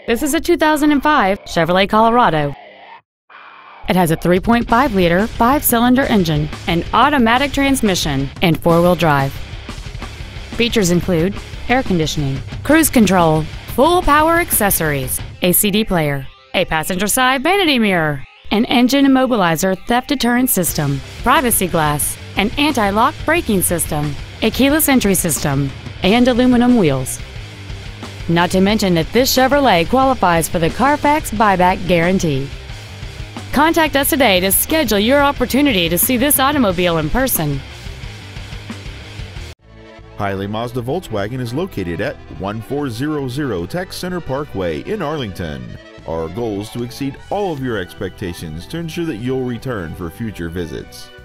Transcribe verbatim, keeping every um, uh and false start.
This is a two thousand five Chevrolet Colorado. It has a three point five liter five-cylinder engine, an automatic transmission, and four-wheel drive. Features include air conditioning, cruise control, full power accessories, a C D player, a passenger side vanity mirror, an engine immobilizer theft deterrent system, privacy glass, an anti-lock braking system, a keyless entry system, and aluminum wheels. Not to mention that this Chevrolet qualifies for the Carfax buyback guarantee. Contact us today to schedule your opportunity to see this automobile in person. Hiley Mazda Volkswagen is located at one four zero zero Tech Center Parkway in Arlington. Our goal is to exceed all of your expectations to ensure that you'll return for future visits.